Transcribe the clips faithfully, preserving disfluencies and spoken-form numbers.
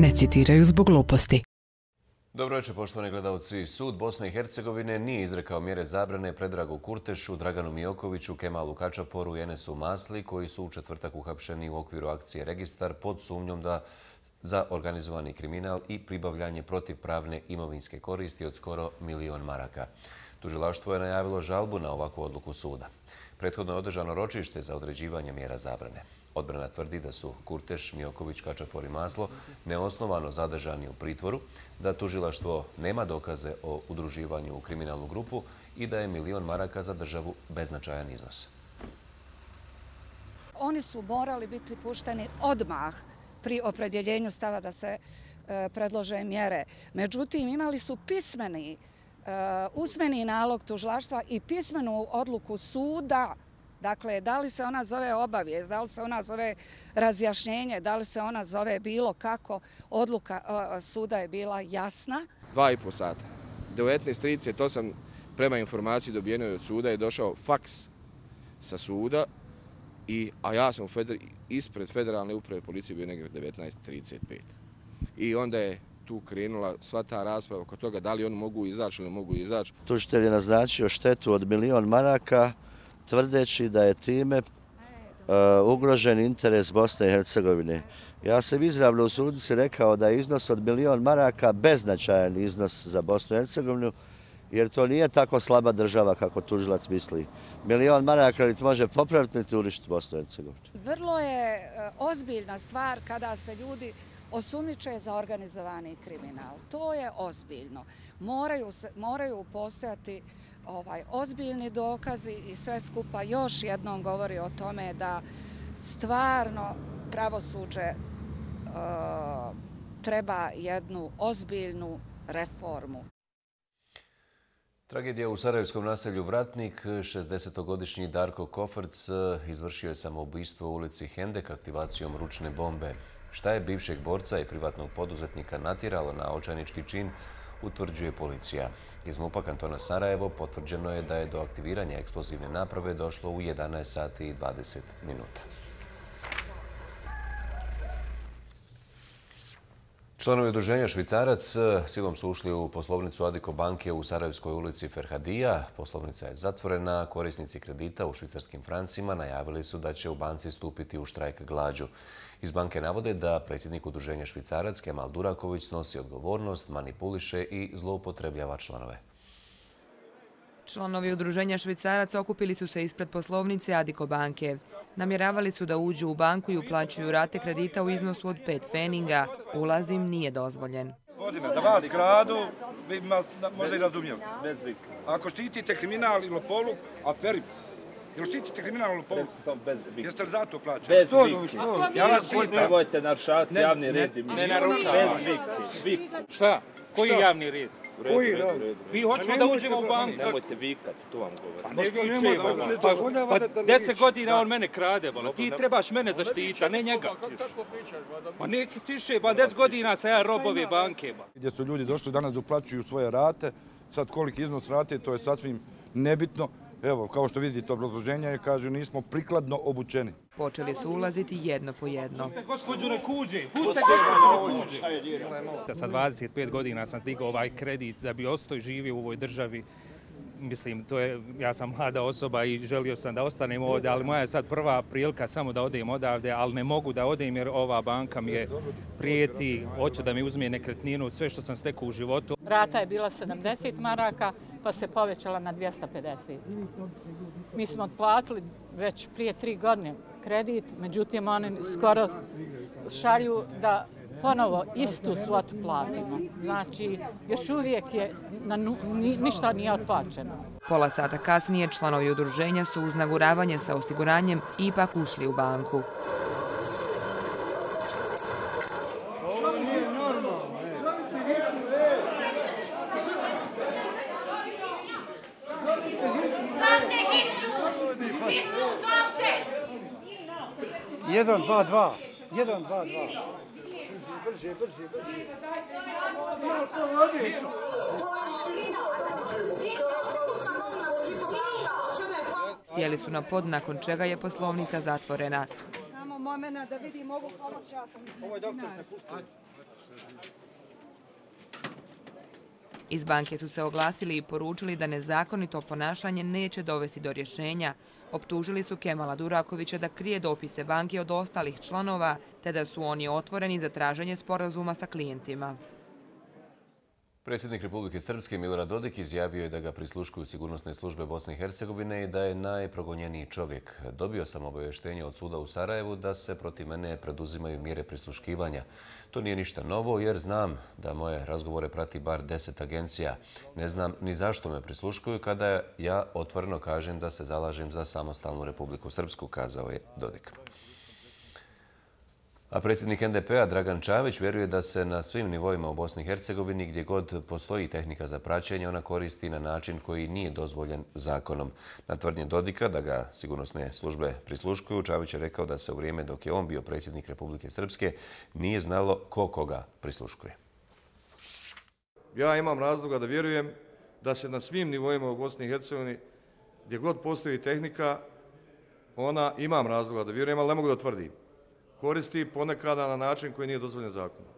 ne citiraju zbog gluposti. Dobro večer, poštovani gledalci. Sud Bosne i Hercegovine nije izrekao mjere zabrane Predragu Kurtešu, Draganu Mijokoviću, Kemalu Kačaporu i Enesu Masli, koji su u četvrtak uhapšeni u okviru akcije Registar pod sumnjom da za organizovani kriminal i pribavljanje protivpravne imovinske koristi od skoro milion maraka. Tužilaštvo je najavilo žalbu na ovakvu odluku suda. Prethodno je održano ročište za određivanje mjera zabrane. Odbrana tvrdi da su Kurteš, Mijoković, Kačapor i Maslo neosnovano zadržani u pritvoru, da tužilaštvo nema dokaze o udruživanju u kriminalnu grupu i da je milion maraka za državu beznačajan iznos. Oni su morali biti pušteni odmah pri opredjeljenju stava da se e, predlože mjere. Međutim, imali su pismeni, e, usmeni nalog tužilaštva i pismenu odluku suda. Dakle, da li se ona zove obavijest, da li se ona zove razjašnjenje, da li se ona zove bilo kako, odluka e, suda je bila jasna. Dva i po sata. devetnaest trideset osam prema informaciji dobijenoj od suda je došao faks sa suda, i, a ja sam feder, ispred Federalne uprave policije bio negdje devetnaest trideset pet. I onda je tu krenula sva ta rasprava oko toga da li oni mogu izaći ili mogu izaći. Tužitelj je naznačio štetu od milion maraka, tvrdeći da je time uh, ugrožen interes Bosne i Hercegovine. Ja sam izravno u sudnici rekao da je iznos od milion maraka beznačajan iznos za Bosnu i Hercegovinu, jer to nije tako slaba država kako tužilac misli. Milion maraka li može popraviti niti uništiti Bosnu i Hercegovinu. Vrlo je uh, ozbiljna stvar kada se ljudi osumnjiče za organizovani kriminal. To je ozbiljno. Moraju, se, moraju postojati ovaj, ozbiljni dokazi i sve skupa još jednom govori o tome da stvarno pravosuđe e, treba jednu ozbiljnu reformu. Tragedija u sarajevskom naselju Vratnik. šezdesetogodišnji Darko Koferc izvršio je samoubistvo u ulici Hendek aktivacijom ručne bombe. Šta je bivšeg borca i privatnog poduzetnika natjeralo na očajnički čin, utvrđuje policija. Iz MUP-a kantona Sarajevo potvrđeno je da je do aktiviranja eksplozivne naprave došlo u jedanaest sati i dvadeset minuta. Članovi udruženja Švicarac silom su ušli u poslovnicu Adiko banke u Sarajevskoj ulici Ferhadija. Poslovnica je zatvorena. Korisnici kredita u švicarskim francima najavili su da će u banci stupiti u štrajk glađu. Iz banke navode da predsjednik udruženja Švicarac Kemal Duraković snosi odgovornost, manipuliše i zloupotrebljava članove. Članovi udruženja Švicarac okupili su se ispred poslovnice Adiko banke. Namjeravali su da uđu u banku i uplaćuju rate kredita u iznosu od pet feninga. Ulaz im nije dozvoljen. Godine, da vas gradu, vi možda i razumijeli. Ako štitite kriminal i lopovluk, aferi, jel štitite kriminal i lopovluk? Jeste li za to plaćali? Bez viki. Ja vas pitam. Nemojte narušavati javni red. Ne narušavati. Bez viki. Šta? Koji javni red? Koji red? Vi hoćemo da uđemo u banku. Nemojte vikati, to vam govorim. Pa ne vičemo. Pa deset godina on mene krade, ti trebaš mene zaštiti, a ne njega. Pa neću tiše, pa deset godina sam ja rob ove banke. Gdje su ljudi došli danas da uplaćuju svoje rate, sad koliki iznos rate, to je sasvim nebitno. Evo, kao što vidite, obrazloženje je, kažu, nismo prikladno obučeni. Počeli su ulaziti jedno po jedno. Puste gospođu Rekuđe! Puste gospođu Rekuđe! Sa dvadeset pet godina sam digao ovaj kredit da bi ostao i živio u ovoj državi. Mislim, to je, ja sam mlada osoba i želio sam da ostanem ovdje, ali moja je sad prva prilika samo da odem odavde, ali ne mogu da odem jer ova banka mi je prijeti, hoće da mi uzme nekretninu, sve što sam stekao u životu. Rata je bila sedamdeset maraka, pa se povećala na dvjesto pedeset. Mi smo otplatili već prije tri godine kredit, međutim oni skoro šalju da ponovo istu svotu platimo. Znači, još uvijek je na, ni, ništa nije otplaćeno. Pola sata kasnije članovi udruženja su uz naguravanje sa osiguranjem ipak ušli u banku. jedan, dva, dva. jedan, dva, dva. Brže, brže, brže. Sjeli su na pod, nakon čega je poslovnica zatvorena. Samo momena da vidim mogu pomoći, ja sam medicinar. Iz banke su se oglasili i poručili da nezakonito ponašanje neće dovesti do rješenja. Optužili su Kemala Durakovića da krije dopise banke od ostalih članova, te da su oni otvoreni za traženje sporazuma sa klijentima. Predsjednik Republike Srpske Milorad Dodik izjavio je da ga prisluškuju sigurnosne službe Bosne i Hercegovine i da je najprogonjeniji čovjek. Dobio sam obavještenje od suda u Sarajevu da se protiv mene preduzimaju mjere prisluškivanja. To nije ništa novo jer znam da moje razgovore prati bar deset agencija. Ne znam ni zašto me prisluškuju kada ja otvoreno kažem da se zalažem za samostalnu Republiku Srpsku, kazao je Dodik. A predsjednik en de pe a Dragan Čavić vjeruje da se na svim nivoima u Bosni i Hercegovini gdje god postoji tehnika za praćenje, ona koristi na način koji nije dozvoljen zakonom. Na tvrdnje Dodika da ga sigurnosne službe prisluškuju, Čavić je rekao da se u vrijeme dok je on bio predsjednik Republike Srpske nije znalo ko koga prisluškuje. Ja imam razloga da vjerujem da se na svim nivoima u Bosni i Hercegovini gdje god postoji tehnika, ona imam razloga da vjerujem, ali ne mogu da tvrdim. Koristi ponekada na način koji nije dozvoljen zakonom.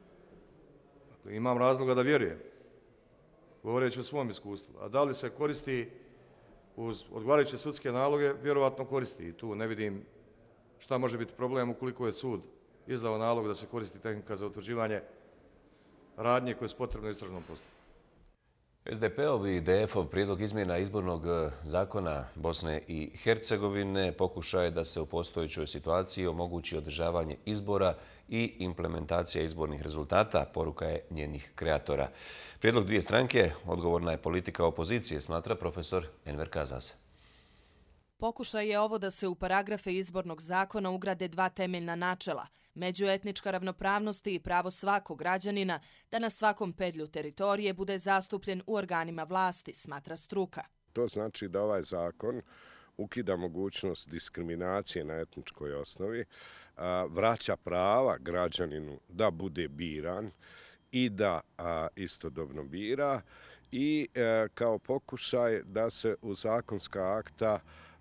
Dakle, imam razloga da vjerujem, govoreći o svom iskustvu. A da li se koristi uz odgovarajuće sudske naloge, vjerovatno koristi. I tu ne vidim šta može biti problem ukoliko je sud izdao nalog da se koristi tehnika za utvrđivanje radnje koje su potrebne u istražnom postupku. es de pe-ov i de ef-ov prijedlog izmjena izbornog zakona Bosne i Hercegovine pokušaj je da se u postojećoj situaciji omogući održavanje izbora i implementacija izbornih rezultata, poruka je njenih kreatora. Prijedlog dvije stranke, odgovorna je politika opozicije, smatra profesor Enver Kazas. Pokušaj je ovo da se u paragrafe izbornog zakona ugrade dva temeljna načela, međuetnička ravnopravnost i pravo svakog građanina da na svakom pedlju teritorije bude zastupljen u organima vlasti, smatra struka. To znači da ovaj zakon ukida mogućnost diskriminacije na etničkoj osnovi, vraća prava građaninu da bude biran i da istodobno bira i kao pokušaj da se u zakonska akta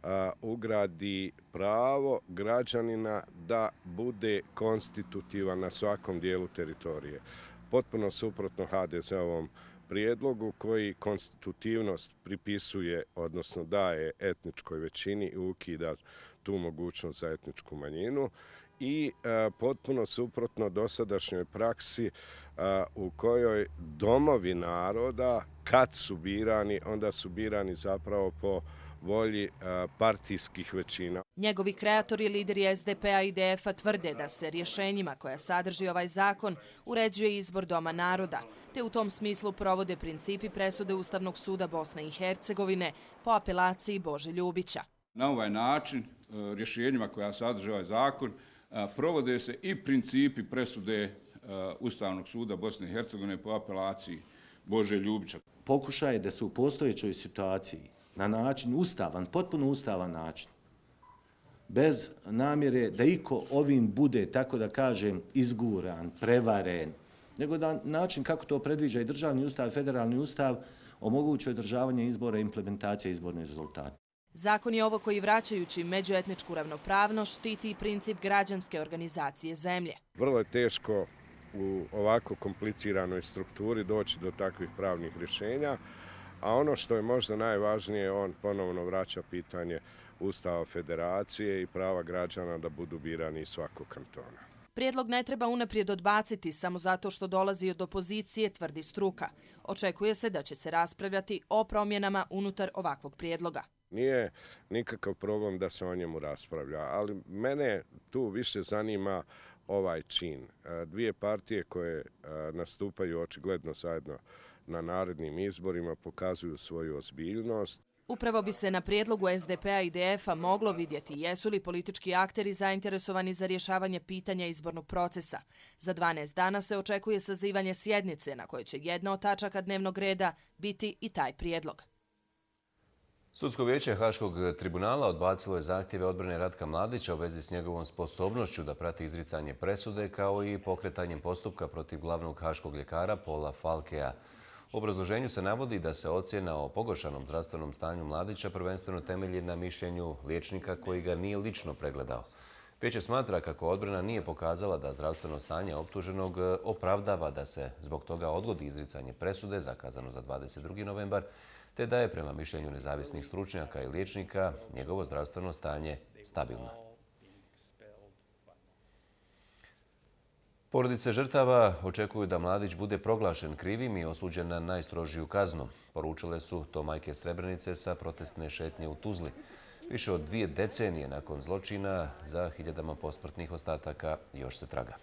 ugradi pravo građanina da bude konstitutivan na svakom dijelu teritorije. Potpuno suprotno ha de ze-ovom prijedlogu koji konstitutivnost pripisuje, odnosno daje etničkoj većini i ukida tu mogućnost za etničku manjinu i e, potpuno suprotno dosadašnjoj praksi e, u kojoj domovi naroda, kad su birani, onda su birani zapravo po volji partijskih većina. Njegovi kreatori, lideri es de pe-a i de ef-a tvrde da se rješenjima koja sadrži ovaj zakon uređuje izbor Doma naroda, te u tom smislu provode principi presude Ustavnog suda Bosne i Hercegovine po apelaciji Bože Ljubića. Na ovaj način rješenjima koja sadrži ovaj zakon provode se i principi presude Ustavnog suda Bosne i Hercegovine po apelaciji Bože Ljubića. Pokušaj je da se u postojećoj situaciji na način ustavan, potpuno ustavan način, bez namjere da iko ovim bude, tako da kažem, izguran, prevaren, nego da način kako to predviđa i državni ustav, federalni ustav, omogući održavanje izbora i implementacija izbornih rezultata. Zakon je ovo koji, vraćajući međuetničku ravnopravnost, štiti i princip građanske organizacije zemlje. Vrlo je teško u ovako kompliciranoj strukturi doći do takvih pravnih rješenja, a ono što je možda najvažnije, on ponovno vraća pitanje Ustava federacije i prava građana da budu birani iz svakog kantona. Prijedlog ne treba unaprijed odbaciti samo zato što dolazi od opozicije, tvrdi struka. Očekuje se da će se raspravljati o promjenama unutar ovakvog prijedloga. Nije nikakav problem da se o njemu raspravlja, ali mene tu više zanima ovaj čin. Dvije partije koje nastupaju očigledno zajedno na narednim izborima pokazuju svoju ozbiljnost. Upravo bi se na prijedlogu es de pe-a i de ef-a moglo vidjeti jesu li politički akteri zainteresovani za rješavanje pitanja izbornog procesa. Za dvanaest dana se očekuje sazivanje sjednice na kojoj će jedna od tačaka dnevnog reda biti i taj prijedlog. Sudsko vijeće Haškog tribunala odbacilo je zahtjeve odbrane Ratka Mladića u vezi s njegovom sposobnošću da prati izricanje presude kao i pokretanjem postupka protiv glavnog haškog ljekara Paula Falkea. U obrazloženju se navodi da se ocjena o pogoršanom zdravstvenom stanju Mladića prvenstveno temelji na mišljenju liječnika koji ga nije lično pregledao. Vijeće smatra kako odbrana nije pokazala da zdravstveno stanje optuženog opravdava da se zbog toga odgodi izricanje presude zakazano za dvadeset drugi novembar, te da je prema mišljenju nezavisnih stručnjaka i liječnika njegovo zdravstveno stanje stabilno. Porodice žrtava očekuju da Mladić bude proglašen krivim i osuđen na najstrožiju kaznu. Poručile su to majke Srebrenice sa protestne šetnje u Tuzli. Više od dvije decenije nakon zločina za hiljadama posmrtnih ostataka još se traga.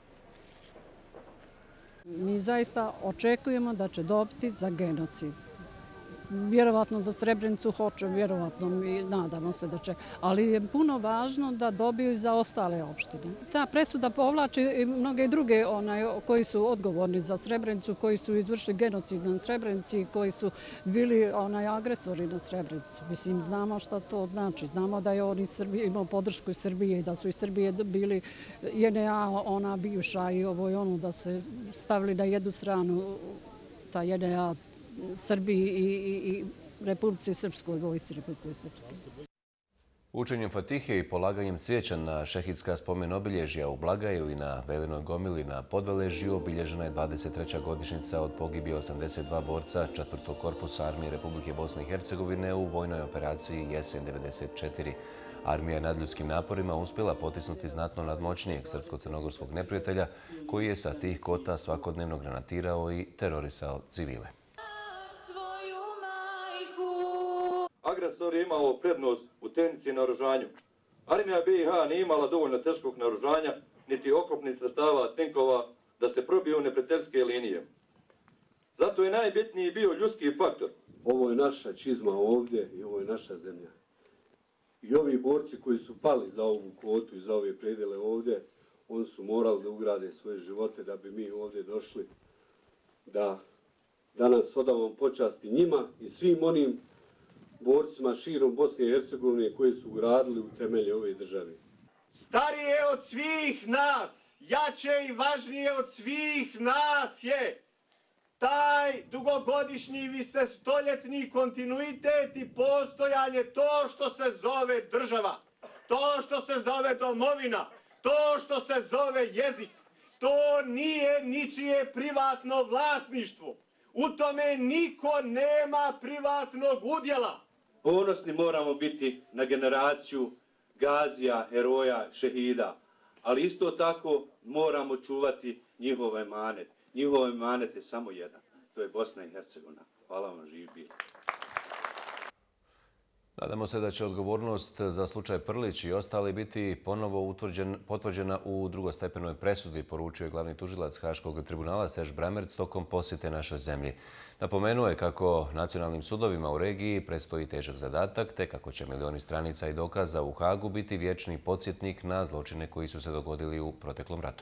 Mi zaista očekujemo da će dobiti za genocid. Vjerovatno za Srebrenicu hoće, vjerovatno mi nadamo se da će, ali je puno važno da dobiju i za ostale opštine. Ta presuda povlači i mnoge druge onaj, koji su odgovorni za Srebrenicu, koji su izvršili genocid na Srebrenici, koji su bili onaj, agresori na Srebrenicu. Mislim, znamo šta to znači. Znamo da je on iz Srbije imao podršku iz Srbije i da su iz Srbije bili J N A, ona bivša i ovo i ono, da se stavili na jednu stranu ta J N A Srbiji i, i, i Republici Srpskoj, vojsci Republike Srpske. Učenjem Fatihe i polaganjem cvijeća na šehidska spomen obilježja u Blagaju i na Velinoj gomili na Podveležju obilježena je dvadeset treća godišnjica od pogibije osamdeset dva borca četvrtog korpusa Armije Republike Bosne i Hercegovine u vojnoj operaciji Jesen devedeset četiri. Armija je nadljudskim naporima uspjela potisnuti znatno nadmoćnijeg srpsko-crnogorskog neprijatelja koji je sa tih kota svakodnevno granatirao i terorisao civile. Agresor je imao prednost u tehnici i naoružanju. Armija B i H nije imala dovoljno teškog naoružanja, niti oklopnih sredstava tenkova da se probiju neprijateljske linije. Zato je najbitniji bio ljudski faktor. Ovo je naša čizma ovdje i ovo je naša zemlja. I ovi borci koji su pali za ovu kvotu i za ove predele ovdje, oni su morali da ugrade svoje živote da bi mi ovdje došli da danas odavamo počasti njima i svim onim borcima širom Bosne i Hercegovine koji su gradili u temelje ove države. Starije od svih nas, jače i važnije od svih nas je taj dugogodišnji višestoljetni kontinuitet i postojanje, to što se zove država, to što se zove domovina, to što se zove jezik. To nije ničije privatno vlasništvo. U tome niko nema privatnog udjela. Ponosni moramo biti na generaciju gazija, heroja, šehida, ali isto tako moramo čuvati njihove emanet. Njihove emanet je samo jedan, to je Bosna i Hercegovina. Hvala vam, živ bili. Nadamo se da će odgovornost za slučaj Prlić i ostali biti ponovo utvrđen, potvrđena u drugostepenoj presudi, poručio je glavni tužilac Haškog tribunala Serge Brammertz tokom posjete našoj zemlji. Napomenuo je kako nacionalnim sudovima u regiji predstoji težak zadatak, te kako će milioni stranica i dokaza u Hagu biti vječni podsjetnik na zločine koji su se dogodili u proteklom ratu.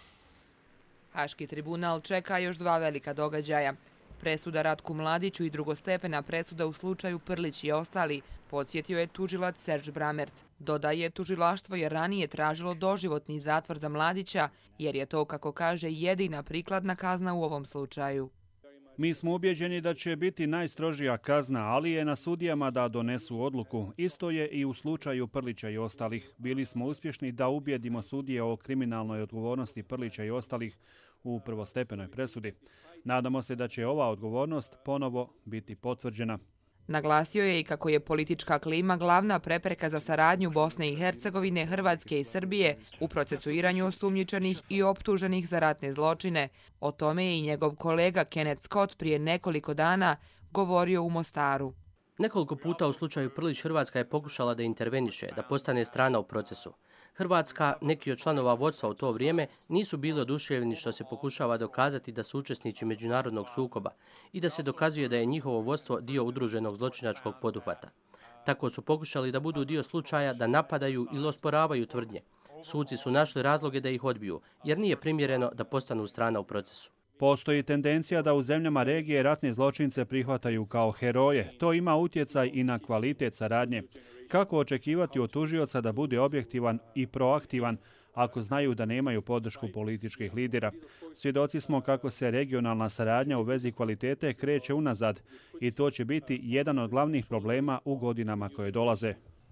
Haški tribunal čeka još dva velika događaja. Presuda Ratku Mladiću i drugostepena presuda u slučaju Prlić i ostali, podsjetio je tužilac Serge Brammertz. Dodaje, tužilaštvo je ranije tražilo doživotni zatvor za Mladića, jer je to, kako kaže, jedina prikladna kazna u ovom slučaju. Mi smo ubjeđeni da će biti najstrožija kazna, ali je na sudijama da donesu odluku. Isto je i u slučaju Prlića i ostalih. Bili smo uspješni da ubjedimo sudije o kriminalnoj odgovornosti Prlića i ostalih u prvostepenoj presudi. Nadamo se da će ova odgovornost ponovo biti potvrđena. Naglasio je i kako je politička klima glavna prepreka za saradnju Bosne i Hercegovine, Hrvatske i Srbije u procesuiranju osumnjičenih i optuženih za ratne zločine. O tome je i njegov kolega Kenneth Scott prije nekoliko dana govorio u Mostaru. Nekoliko puta u slučaju Prlić Hrvatska je pokušala da interveniše, da postane strana u procesu. Hrvatska, neki od članova vodstva u to vrijeme, nisu bili oduševljeni što se pokušava dokazati da su učesnici međunarodnog sukoba i da se dokazuje da je njihovo vodstvo dio udruženog zločinačkog poduhvata. Tako su pokušali da budu dio slučaja da napadaju ili osporavaju tvrdnje. Suci su našli razloge da ih odbiju, jer nije primjereno da postanu strana u procesu. Postoji tendencija da u zemljama regije ratne zločince prihvataju kao heroje. To ima utjecaj i na kvalitet saradnje. Kako očekivati od tužioca da bude objektivan i proaktivan ako znaju da nemaju podršku političkih lidera? Svjedoci smo kako se regionalna saradnja u vezi kvalitete kreće unazad i to će biti jedan od glavnih problema u godinama koje dolaze.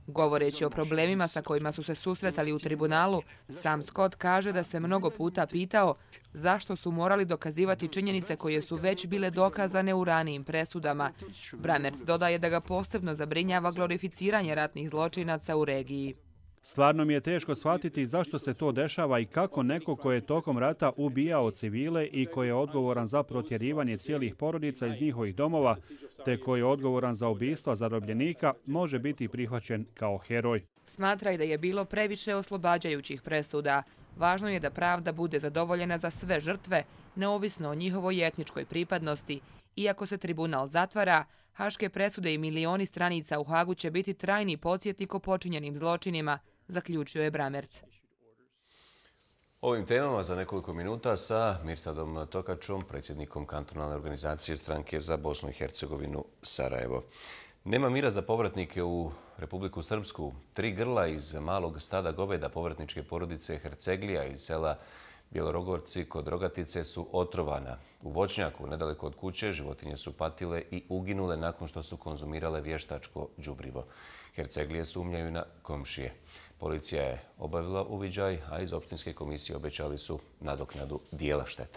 Govoreći o problemima sa kojima su se susretali u tribunalu, sam Scott kaže da se mnogo puta pitao zašto su morali dokazivati činjenice koje su već bile dokazane u ranijim presudama. Bramertz dodaje da ga posebno zabrinjava glorificiranje ratnih zločinaca u regiji. Stvarno mi je teško shvatiti zašto se to dešava i kako neko ko je tokom rata ubijao civile i ko je odgovoran za protjerivanje cijelih porodica iz njihovih domova, te ko je odgovoran za ubistva zarobljenika, može biti prihvaćen kao heroj. Smatra i da je bilo previše oslobađajućih presuda. Važno je da pravda bude zadovoljena za sve žrtve, neovisno o njihovoj etničkoj pripadnosti. Iako se tribunal zatvara, haške presude i milioni stranica u Hagu će biti trajni podsjetnik o počinjenim zločinima, zaključio je Bramertz. Ovim temama za nekoliko minuta sa Mirsadom Tokačom, predsjednikom kantonalne organizacije Stranke za Bosnu i Hercegovinu Sarajevo. Nema mira za povratnike u Republiku Srpsku. Tri grla iz malog stada goveda povratničke porodice Herceglija iz sela Bjelorogorci kod Rogatice su otrovana. U voćnjaku, nedaleko od kuće, životinje su patile i uginule nakon što su konzumirale vještačko đubrivo. Herceglije sumnjaju na komšije. Policija je obavila uviđaj, a iz opštinske komisije obećali su nadoknadu dijela štete.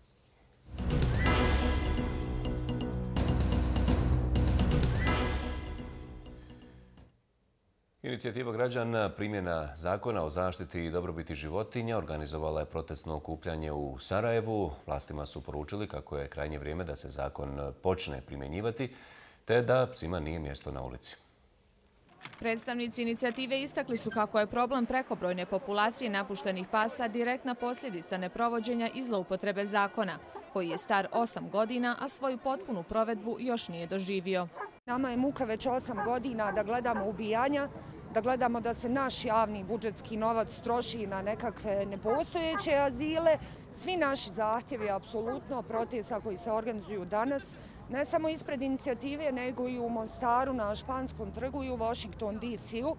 Inicijativa građana primjena zakona o zaštiti i dobrobiti životinja organizovala je protestno okupljanje u Sarajevu. Vlastima su poručili kako je krajnje vrijeme da se zakon počne primjenjivati, te da psima nije mjesto na ulici. Predstavnici inicijative istakli su kako je problem prekobrojne populacije napuštenih pasa direktna posljedica neprovođenja i zloupotrebe zakona, koji je star osam godina, a svoju potpunu provedbu još nije doživio. Nama je muka već osam godina da gledamo ubijanja, da gledamo da se naš javni budžetski novac troši na nekakve nepostojeće azile. Svi naši zahtjevi, apsolutno, protesta koji se organizuju danas, ne samo ispred inicijative, nego i u Mostaru, na Španskom trgu i u Washington D C-u,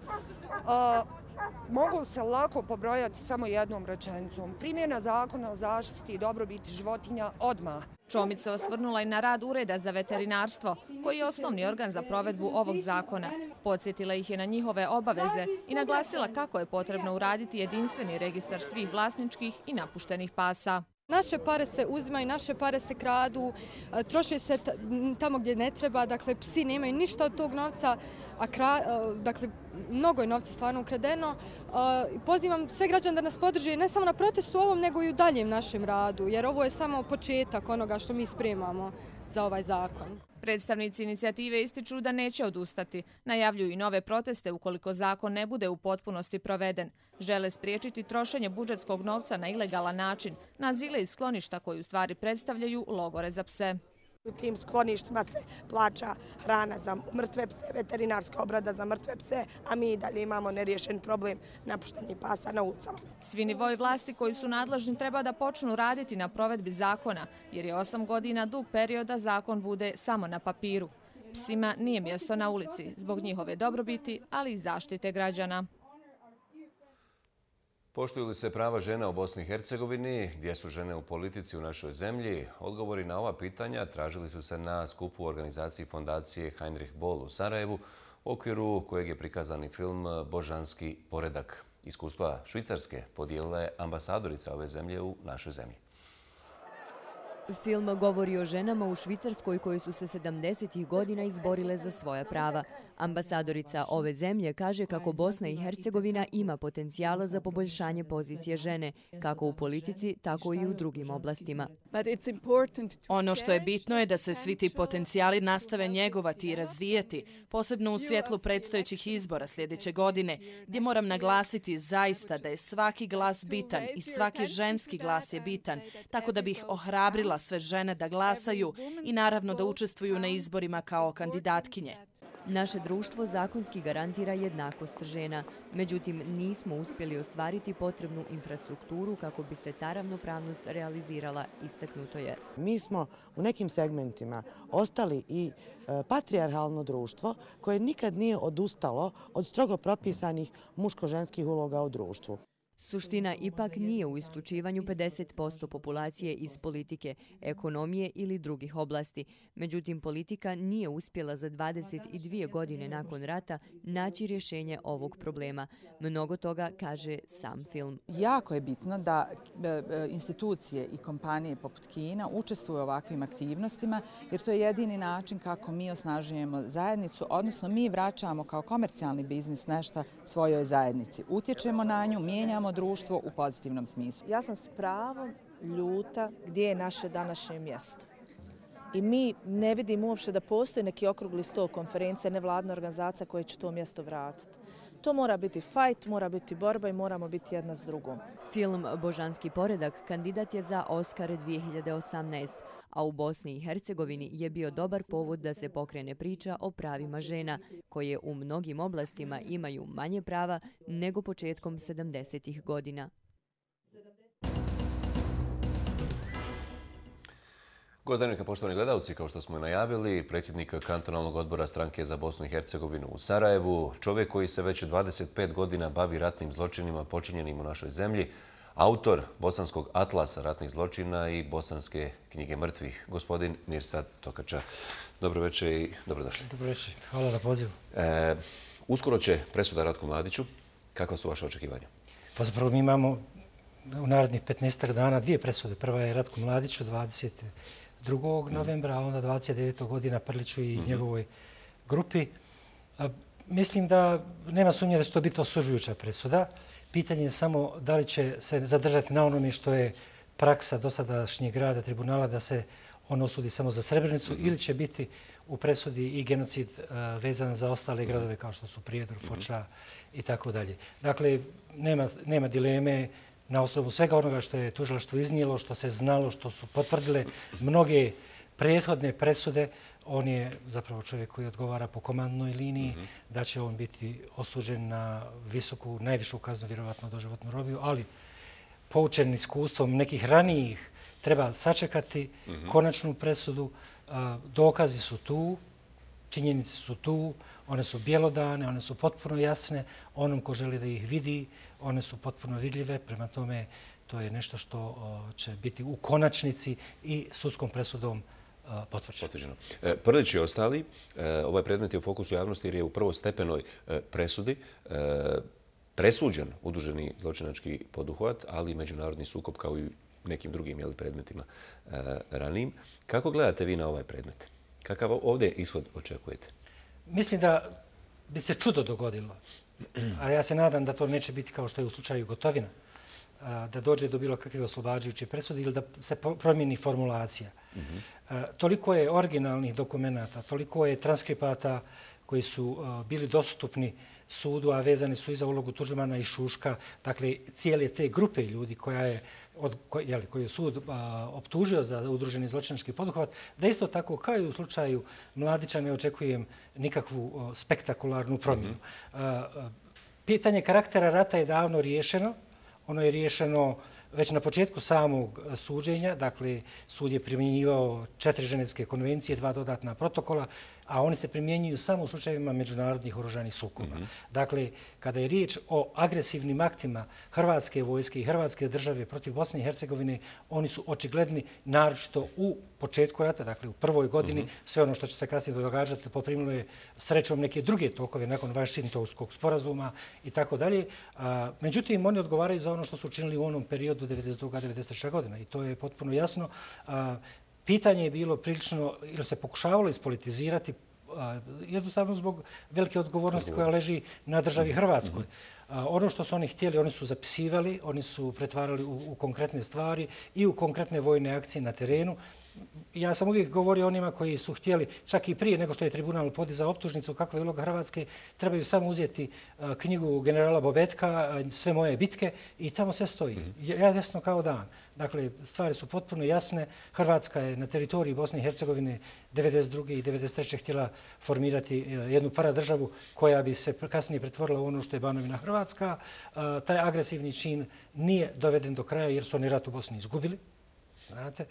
mogu se lako pobrojati samo jednom rečenicom. Primjena zakona o zaštiti i dobrobiti životinja odmah. Čomić se osvrnula i na rad Ureda za veterinarstvo, koji je osnovni organ za provedbu ovog zakona. Podsjetila ih je na njihove obaveze i naglasila kako je potrebno uraditi jedinstveni registar svih vlasničkih i napuštenih pasa. Naše pare se uzimaju, naše pare se kradu, troše se tamo gdje ne treba, dakle psi nemaju ništa od tog novca, a kra, dakle mnogo je novca stvarno ukradeno. Pozivam sve građane da nas podrže ne samo na protestu ovom, nego i u daljem našem radu, jer ovo je samo početak onoga što mi spremamo za ovaj zakon. Predstavnici inicijative ističu da neće odustati. Najavljuju i nove proteste ukoliko zakon ne bude u potpunosti proveden. Žele spriječiti trošenje budžetskog novca na ilegalan način, na azile i skloništa koji u stvari predstavljaju logore za pse. U tim skloništima se plaća hrana za mrtve pse, veterinarska obrada za mrtve pse, a mi i dalje imamo neriješen problem napuštenih pasa na ulicama. Svi nivoji vlasti koji su nadležni treba da počnu raditi na provedbi zakona, jer je osam godina dug period da zakon bude samo na papiru. Psima nije mjesto na ulici zbog njihove dobrobiti, ali i zaštite građana. Poštuju li se prava žena u Bosni i Hercegovini? Gdje su žene u politici u našoj zemlji? Odgovori na ova pitanja tražili su se na skupu u organizaciji fondacije Heinrich Böll u Sarajevu, u okviru kojeg je prikazani film Božanski poredak. Iskustva Švicarske podijelila je ambasadorica ove zemlje u našoj zemlji. Film govori o ženama u Švicarskoj koje su se sedamdesetih godina izborile za svoja prava. Ambasadorica ove zemlje kaže kako Bosna i Hercegovina ima potencijala za poboljšanje pozicije žene, kako u politici, tako i u drugim oblastima. Ono što je bitno je da se svi ti potencijali nastave njegovati i razvijati, posebno u svjetlu predstojećih izbora sljedeće godine, gdje moram naglasiti zaista da je svaki glas bitan i svaki ženski glas je bitan, tako da bih ohrabrila sve žene da glasaju i naravno da učestvuju na izborima kao kandidatkinje. Naše društvo zakonski garantira jednakost žena, međutim nismo uspjeli ostvariti potrebnu infrastrukturu kako bi se ta ravnopravnost realizirala, istaknuto je. Mi smo u nekim segmentima ostali i patrijarhalno društvo koje nikad nije odustalo od strogo propisanih muško-ženskih uloga u društvu. Suština ipak nije u isključivanju pedeset posto populacije iz politike, ekonomije ili drugih oblasti. Međutim, politika nije uspjela za dvadeset dvije godine nakon rata naći rješenje ovog problema. Mnogo toga kaže sam film. Jako je bitno da institucije i kompanije poput Kina učestvuju u ovakvim aktivnostima, jer to je jedini način kako mi osnažujemo zajednicu, odnosno mi vraćamo kao komercijalni biznis nešto svojoj zajednici. Utječemo na nju, mijenjamo društvo u pozitivnom smislu. Ja sam s pravom ljuta gdje je naše današnje mjesto. I mi ne vidimo uopšte da postoji neki okrugli sto konferencija, nevladna organizacija koja će to mjesto vratiti. To mora biti fajt, mora biti borba i moramo biti jedna s drugom. Film Božanski poredak kandidat je za Oskar dvije hiljade osamnaeste. A u Bosni i Hercegovini je bio dobar povod da se pokrene priča o pravima žena, koje u mnogim oblastima imaju manje prava nego početkom sedamdesetih godina. Gost dnevnika, poštovani gledalci, kao što smo i najavili, predsjednik kantonalnog odbora stranke za Bosnu i Hercegovinu u Sarajevu, čovjek koji se već dvadeset pet godina bavi ratnim zločinima počinjenim u našoj zemlji, autor bosanskog atlasa ratnih zločina i bosanske knjige mrtvih, gospodin Mirsad Tokača. Dobro večer i dobrodošli. Dobro večer, hvala na pozivu. E, uskoro će presuda Ratku Mladiću. Kakva su vaše očekivanja? Pa zapravo mi imamo u narednih petnaestak dana dvije presude. Prva je Ratku Mladiću dvadeset drugog novembra, a onda dvadeset devetog godina Prliću i mm-hmm. njegovoj grupi. A, mislim da nema sumnje da će to biti osuđujuća presuda. Pitanje je samo da li će se zadržati na onome što je praksa dosadašnjeg rada tribunala da se on osudi samo za Srebrenicu mm-hmm. ili će biti u presudi i genocid uh, vezan za ostale mm-hmm. gradove kao što su Prijedor, Foča i tako dalje. Dakle, nema, nema dileme na osnovu svega onoga što je tužilaštvo iznijelo, što se znalo, što su potvrdile mnoge prethodne presude. On je zapravo čovjek koji odgovara po komandnoj liniji, mm-hmm. da će on biti osuđen na visoku, najvišu kaznu, vjerovatno doživotnu robiju, ali poučen iskustvom nekih ranijih treba sačekati mm-hmm. konačnu presudu. Dokazi su tu, činjenice su tu, one su bjelodane, one su potpuno jasne. Onom ko želi da ih vidi, one su potpuno vidljive. Prema tome, to je nešto što će biti u konačnici i sudskom presudom potvrđeno. Prlić i ostali, ovaj predmet je u fokusu javnosti jer je u prvostepenoj presudi presuđen udruženi zločinački poduhvat, ali i međunarodni sukob kao i nekim drugim jeli, predmetima ranijim. Kako gledate vi na ovaj predmet? Kakav ovdje ishod očekujete? Mislim da bi se čudo dogodilo, a ja se nadam da to neće biti kao što je u slučaju Gotovina, da dođe do bilo kakve oslobađajuće presude ili da se promijeni formulacija. Mm-hmm. Toliko je originalnih dokumenata, toliko je transkripata koji su bili dostupni sudu, a vezani su i za ulogu Tuđmana i Šuška, dakle cijele te grupe ljudi koja je, od, ko, jeli, koji je sud a, optužio za udruženi zločinački poduhvat, da isto tako kao i u slučaju Mladića ne očekujem nikakvu a, spektakularnu promjenu. Mm-hmm. a, a, pitanje karaktera rata je davno riješeno. Ono je riješeno već na početku samog suđenja, dakle sud je primjenjivao četiri ženevske konvencije, dva dodatna protokola, a oni se primjenjuju samo u slučajevima međunarodnih oružanih sukoba. Mm-hmm. Dakle, kada je riječ o agresivnim aktima Hrvatske vojske i Hrvatske države protiv Bosne i Hercegovine, oni su očigledni naročito u početku rata, dakle u prvoj godini. Mm-hmm. Sve ono što će se kasnije događati poprimilo je srećom neke druge tokove nakon Vašingtonskog sporazuma i tako dalje. Međutim, oni odgovaraju za ono što su učinili u onom periodu devedeset druga devedeset treća godina i to je potpuno jasno. A, pitanje je bilo prilično, ili se pokušavalo ispolitizirati, a, jednostavno zbog velike odgovornosti koja leži na državi Hrvatskoj. A, ono što su oni htjeli, oni su zapisivali, oni su pretvarali u, u konkretne stvari i u konkretne vojne akcije na terenu. Ja sam uvijek govorio onima koji su htjeli, čak i prije nego što je tribunal podizao optužnicu kakva je uloga Hrvatske, trebaju samo uzeti uh, knjigu generala Bobetka, uh, Sve moje bitke i tamo sve stoji. Mm-hmm. Jasno kao dan. Dakle, stvari su potpuno jasne. Hrvatska je na teritoriji Bosne i Hercegovine devedeset druge i devedeset treće htjela formirati uh, jednu paradržavu koja bi se kasnije pretvorila u ono što je Banovina Hrvatska. Uh, taj agresivni čin nije doveden do kraja jer su oni rat u Bosni izgubili. Znate?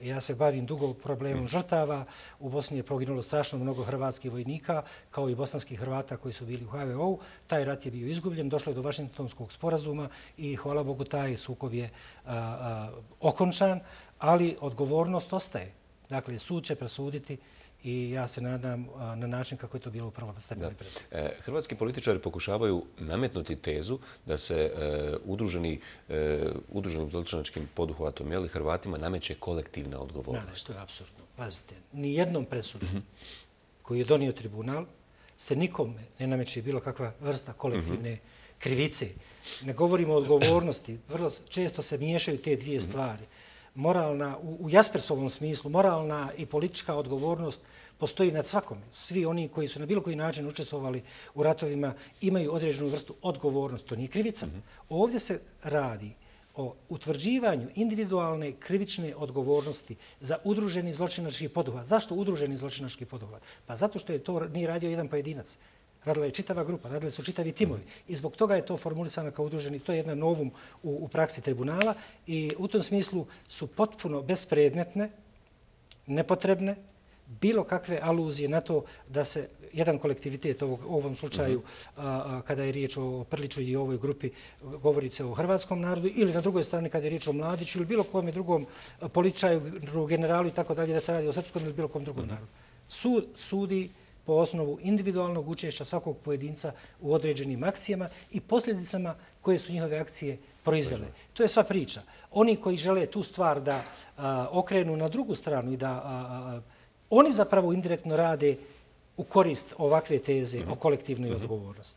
Ja se bavim dugo problemom žrtava. U Bosni je poginulo strašno mnogo hrvatskih vojnika, kao i bosanskih Hrvata koji su bili u ha ve o-u. Taj rat je bio izgubljen, došlo je do Vašingtonskog sporazuma i hvala Bogu taj sukob je a, a, okončan, ali odgovornost ostaje. Dakle, sud će presuditi i ja se nadam na način kako je to bilo u prvom stepenoj presudi. E, hrvatski političari pokušavaju nametnuti tezu da se e, udruženi, e, udruženim zločinačkim poduhvatom jeli, Hrvatima nameće kolektivna odgovornost. Ne, ne, što je apsurdno. Pazite, nijednom presudom mm-hmm. koju je donio tribunal se nikome ne nameće bilo kakva vrsta kolektivne mm-hmm. krivice. Ne govorimo o odgovornosti. Vrlo često se miješaju te dvije mm-hmm. stvari. Moralna, u, u Jaspersovom smislu, moralna i politička odgovornost postoji nad svakome. Svi oni koji su na bilo koji način učestvovali u ratovima imaju određenu vrstu odgovornosti. To nije krivica. Mm-hmm. Ovdje se radi o utvrđivanju individualne krivične odgovornosti za udruženi zločinački poduhvat. Zašto udruženi zločinački poduhvat? Pa zato što je to nije radio jedan pojedinac. Radila je čitava grupa, radili su čitavi timovi i zbog toga je to formulisano kao udruženi. To je jedan novum u, u praksi tribunala i u tom smislu su potpuno bespredmetne, nepotrebne, bilo kakve aluzije na to da se jedan kolektivitet ovog, u ovom slučaju, uh-huh. a, a, kada je riječ o Prliću i ovoj grupi, govori se o hrvatskom narodu, ili na drugoj strani kada je riječ o Mladiću ili bilo kojem drugom političaru, generalu i tako dalje, da se radi o srpskom ili bilo kom drugom uh-huh. narodu. Sud sudi po osnovu individualnog učešća svakog pojedinca u određenim akcijama i posljedicama koje su njihove akcije proizvele. To je sva priča. Oni koji žele tu stvar da a, okrenu na drugu stranu i da a, a, oni zapravo indirektno rade u korist ovakve teze mm-hmm. o kolektivnoj mm-hmm. odgovornosti.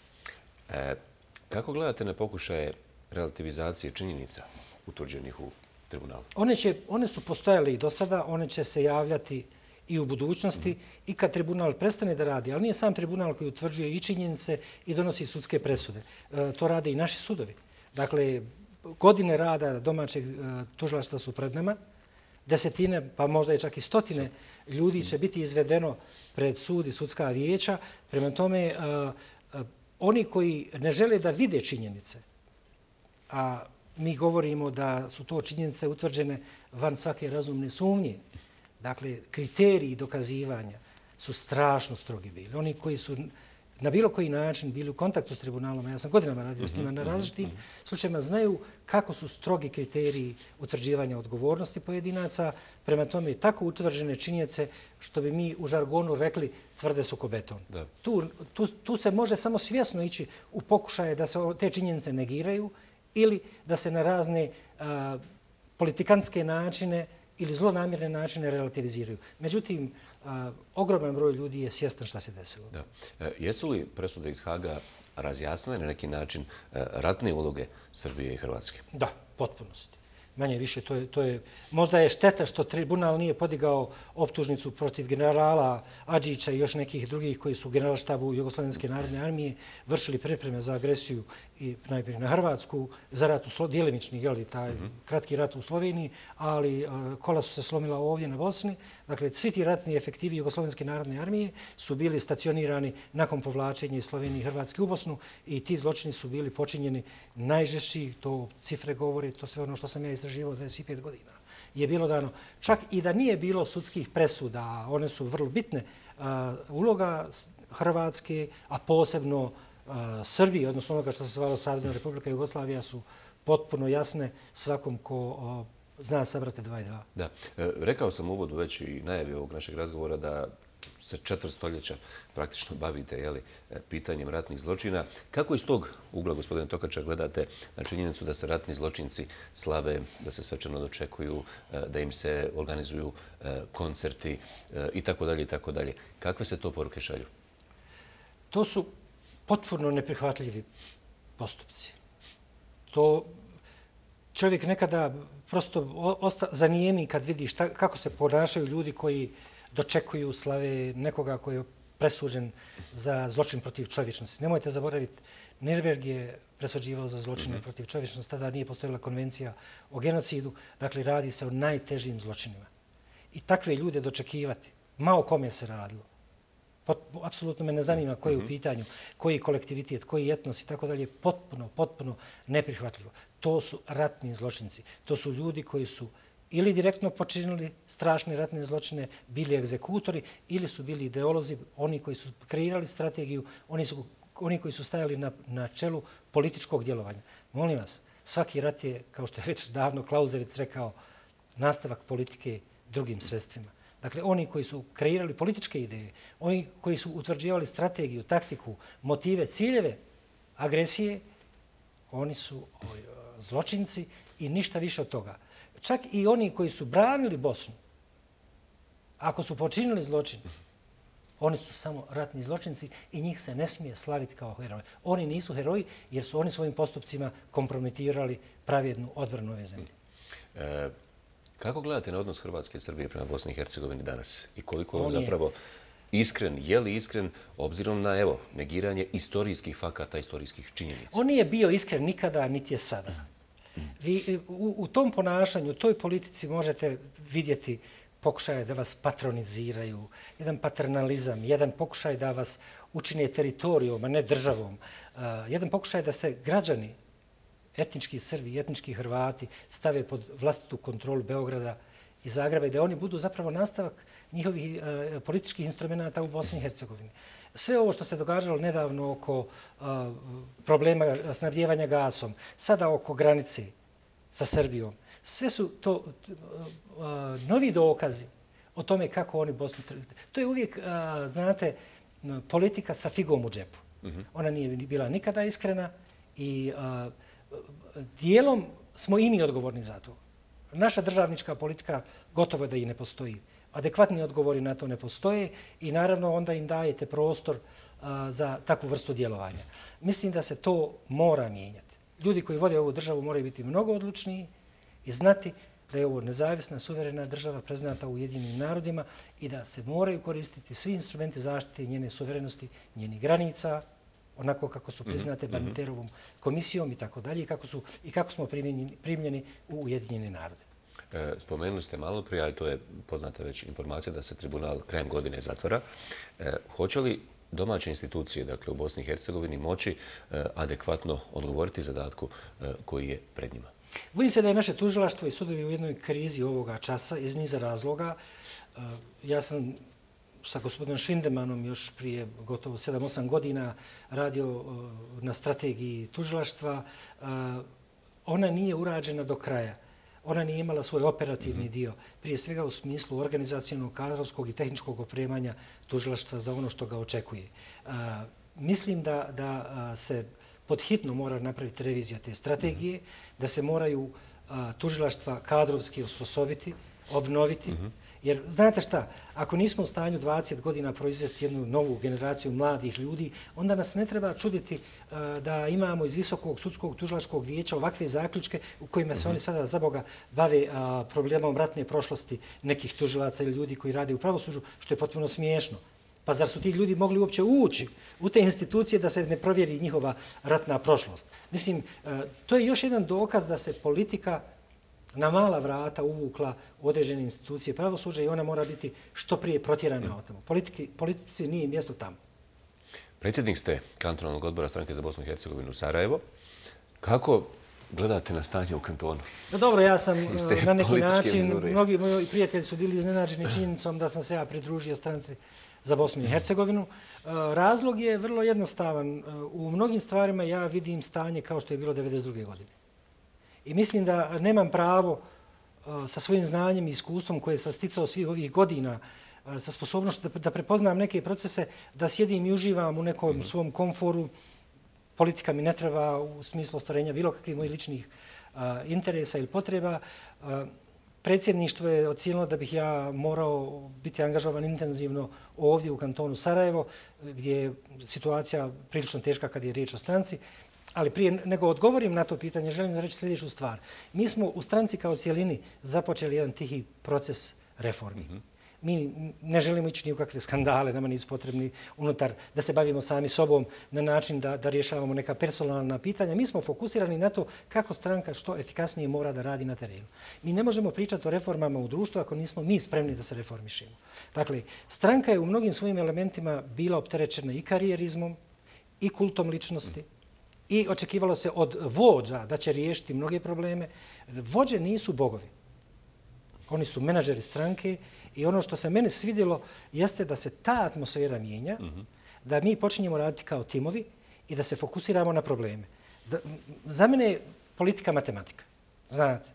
E, kako gledate na pokušaje relativizacije činjenica utvrđenih u tribunalu? One, će, one su postojale i do sada, one će se javljati i u budućnosti mm-hmm. i kad tribunal prestane da radi, ali nije sam tribunal koji utvrđuje i činjenice i donosi sudske presude. E, to rade i naši sudovi. Dakle, godine rada domaćeg e, tužilaštva su pred nama, desetine, pa možda i čak i stotine ljudi će biti izvedeno pred sud i sudska vijeća. Prema tome, a, a, oni koji ne žele da vide činjenice, a mi govorimo da su to činjenice utvrđene van svake razumne sumnje, dakle, kriteriji dokazivanja su strašno strogi bili. Oni koji su na bilo koji način bili u kontaktu s tribunalom, ja sam godinama radio s njima na različitim slučajima, znaju kako su strogi kriteriji utvrđivanja odgovornosti pojedinaca. Prema tome, tako utvrđene činjenice, što bi mi u žargonu rekli, tvrde su ko beton. Tu, tu, tu se može samo svjesno ići u pokušaje da se te činjenice negiraju ili da se na razne a, politikantske načine ili zlonamjerne načine relativiziraju. Međutim, a, ogroman broj ljudi je svjestan šta se desilo. Da. E, jesu li presude iz Haga razjasnile na neki način e, ratne uloge Srbije i Hrvatske? Da, potpunosti. Manje više, to je, to je, možda je šteta što tribunal nije podigao optužnicu protiv generala Adžića i još nekih drugih koji su u generalštabu Jugoslovenske narodne armije vršili pripreme za agresiju i najprije na Hrvatsku, za rat u djelimični, jeli, taj mm-hmm. kratki rat u Sloveniji, ali uh, kola su se slomila ovdje na Bosni. Dakle, svi ti ratni efektivi Jugoslovenske narodne armije su bili stacionirani nakon povlačenja iz Slovenije i Hrvatske u Bosnu i ti zločini su bili počinjeni najžešći, to cifre govore, to sve ono što sam ja istraživao dvadeset pet godina. Je bilo dano, čak i da nije bilo sudskih presuda, one su vrlo bitne, uh, uloga Hrvatske, a posebno uh, Srbije, odnosno onoga što se zvalo Savezna Republika Jugoslavija, su potpuno jasne svakom ko uh, zna sabrati dva i dva. Da. E, rekao sam u uvodu već i najavi ovog našeg razgovora da se četvrt stoljeća praktično bavite jeli, pitanjem ratnih zločina. Kako iz tog ugla, gospodine Tokača, gledate na činjenicu da se ratni zločinci slave, da se svečano dočekuju, da im se organizuju koncerti i tako dalje i tako dalje? Kakve se to poruke šalju? To su potpuno neprihvatljivi postupci. To čovjek nekada prosto osta, zanijemi kad vidi šta, kako se ponašaju ljudi koji dočekuju slave nekoga koji je presuđen za zločin protiv čovječnosti. Nemojte zaboraviti, Nürnberg je presuđivao za zločine mm-hmm. protiv čovječnosti, tada nije postojala konvencija o genocidu, dakle radi se o najtežim zločinima. I takve ljude dočekivati, ma o kome se radilo. Pot, apsolutno me ne zanima koji je u pitanju, koji kolektivitet, koji etnos i tako dalje, potpuno, potpuno neprihvatljivo. To su ratni zločinci. To su ljudi koji su ili direktno počinili strašne ratne zločine, bili egzekutori ili su bili ideolozi, oni koji su kreirali strategiju, oni, su, oni koji su stajali na, na čelu političkog djelovanja. Molim vas, svaki rat je, kao što je već davno Clausewitz rekao, nastavak politike drugim sredstvima. Dakle, oni koji su kreirali političke ideje, oni koji su utvrđivali strategiju, taktiku, motive, ciljeve agresije, oni su zločinci i ništa više od toga. Čak i oni koji su branili Bosnu, ako su počinili zločin, oni su samo ratni zločinci i njih se ne smije slaviti kao heroje. Oni nisu heroji jer su oni svojim postupcima kompromitirali pravednu odbranu ove zemlje. E, kako gledate na odnos Hrvatske i Srbije prema Bosni i Hercegovini danas? I koliko je on On je- zapravo iskren, je li iskren, obzirom na evo, negiranje istorijskih fakata, istorijskih činjenica? On nije bio iskren nikada, niti je sada. Vi u, u tom ponašanju, u toj politici možete vidjeti pokušaje da vas patroniziraju, jedan paternalizam, jedan pokušaj da vas učine teritorijom, a ne državom, uh, jedan pokušaj da se građani, etnički Srbi, etnički Hrvati, stave pod vlastitu kontrolu Beograda i Zagreba i da oni budu zapravo nastavak njihovih uh, političkih instrumenta u Bosni i Hercegovini. Sve ovo što se događalo nedavno oko uh, problema snabdijevanja gasom, sada oko granice sa Srbijom, sve su to uh, uh, novi dokazi o tome kako oni Bosnu... To je uvijek, uh, znate, politika sa figom u džepu. Mhm. Ona nije bila nikada iskrena i uh, dijelom smo i mi odgovorni za to. Naša državnička politika gotovo je da i ne postoji. Adekvatni odgovori na to ne postoje i naravno onda im dajete prostor a, za takvu vrstu djelovanja. Mislim da se to mora mijenjati. Ljudi koji vode ovu državu moraju biti mnogo odlučniji i znati da je ovo nezavisna, suverena država priznata u Ujedinjenim narodima i da se moraju koristiti svi instrumenti zaštite njene suverenosti, njenih granica, onako kako su priznate Barniterovom komisijom i tako dalje, i kako su i kako smo primljeni, primljeni u Ujedinjene narode. E, spomenuli ste malo prije, ali to je poznata već informacija da se tribunal krajem godine zatvara. E, hoće li domaće institucije, dakle u Bosni i Hercegovini, moći e, adekvatno odgovoriti zadatku e, koji je pred njima? Bojim se da je naše tužilaštvo i sudovi u jednoj krizi ovoga časa iz niza razloga. E, ja sam sa gospodinom Švindemanom još prije gotovo sedam osam godina radio e, na strategiji tužilaštva. E, ona nije urađena do kraja. Ona nije imala svoj operativni mm-hmm. dio, prije svega u smislu organizacijonog, kadrovskog i tehničkog opremanja tužilaštva za ono što ga očekuje. A, mislim da, da a, se podhitno mora napraviti revizija te strategije, mm-hmm. da se moraju a, tužilaštva kadrovski osposobiti, obnoviti. Mm-hmm. Jer znate šta, ako nismo u stanju dvadeset godina proizvesti jednu novu generaciju mladih ljudi, onda nas ne treba čuditi uh, da imamo iz Visokog sudskog tužilačkog vijeća ovakve zaključke u kojima se mm-hmm. oni sada za Boga bave uh, problemom ratne prošlosti nekih tužilaca ili ljudi koji rade u pravosuđu, što je potpuno smiješno. Pa zar su ti ljudi mogli uopće ući u te institucije da se ne provjeri njihova ratna prošlost? Mislim, uh, to je još jedan dokaz da se politika na mala vrata uvukla u određene institucije pravosuđa i ona mora biti što prije protjerana od tamo. Politiki, politici nije mjesto tamo. Predsjednik ste kantonalnog odbora Stranke za Bosnu i Hercegovinu Sarajevo. Kako gledate na stanje u kantonu? No, dobro, ja sam na neki način, vizuri. mnogi moji prijatelji su bili iznenađeni činjenicom da sam se ja pridružio Stranci za Bosnu i Hercegovinu. Razlog je vrlo jednostavan. U mnogim stvarima ja vidim stanje kao što je bilo devedeset druge godine. I mislim da nemam pravo uh, sa svojim znanjem i iskustvom koje sam sticao svih ovih godina, uh, sa sposobnošću da, da prepoznam neke procese, da sjedim i uživam u nekom mm-hmm. svom komforu. Politika mi ne treba u smislu ostvarenja bilo kakvih mojih ličnih uh, interesa ili potreba. Uh, predsjedništvo je ocijenilo da bih ja morao biti angažovan intenzivno ovdje u kantonu Sarajevo, gdje je situacija prilično teška kad je riječ o stranci. Ali prije nego odgovorim na to pitanje, želim da reći sljedeću stvar. Mi smo u stranci kao cijelini započeli jedan tihi proces reformi. Mm-hmm. Mi ne želimo ići ni u kakve skandale, nama nisu potrebni unutar da se bavimo sami sobom na način da, da rješavamo neka personalna pitanja. Mi smo fokusirani na to kako stranka što efikasnije mora da radi na terenu. Mi ne možemo pričati o reformama u društvu ako nismo mi spremni da se reformišemo. Dakle, stranka je u mnogim svojim elementima bila opterećena i karijerizmom i kultom ličnosti. Mm. I očekivalo se od vođa da će riješiti mnoge probleme. Vođe nisu bogovi. Oni su menadžeri stranke i ono što se meni svidjelo jeste da se ta atmosfera mijenja, da mi počinjemo raditi kao timovi i da se fokusiramo na probleme. Da, za mene je politika matematika. Znate,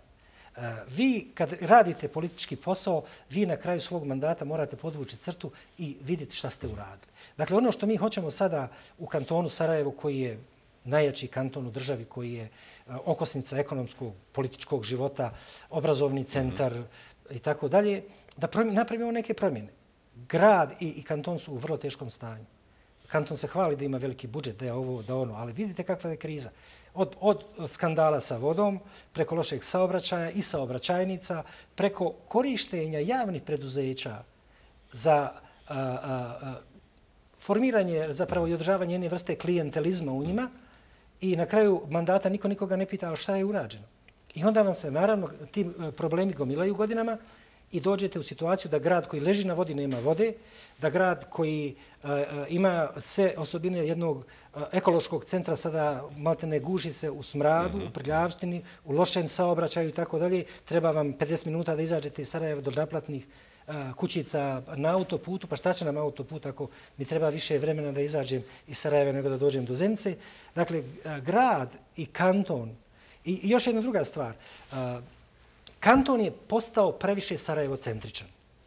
vi kad radite politički posao, vi na kraju svog mandata morate podvući crtu i vidjeti šta ste uradili. Dakle, ono što mi hoćemo sada u kantonu Sarajevo, koji je najjači kanton u državi, koji je okosnica ekonomskog, političkog života, obrazovni centar i tako dalje, da napravimo neke promjene. Grad i, i kanton su u vrlo teškom stanju. Kanton se hvali da ima veliki budžet, da je ovo, da ono, ali vidite kakva je kriza. Od, od skandala sa vodom, preko lošeg saobraćaja i saobraćajnica, preko korištenja javnih preduzeća za a, a, a, formiranje, zapravo i održavanje jedne vrste klijentelizma u njima i na kraju mandata niko nikoga ne pita šta je urađeno. I onda vam se, naravno, ti problemi gomilaju godinama i dođete u situaciju da grad koji leži na vodi nema vode, da grad koji uh, ima sve osobine jednog uh, ekološkog centra sada maltene guži se u smradu, mm-hmm. u prljavštini, u lošem saobraćaju i tako dalje. Treba vam pedeset minuta da izađete iz Sarajeva do naplatnih uh, kućica na autoputu. Pa šta će nam autoput ako mi treba više vremena da izađem iz Sarajeva nego da dođem do Zenice? Dakle, uh, grad i kanton i, i još jedna druga stvar. Uh, Kanton je postao previše Sarajevo-centričan.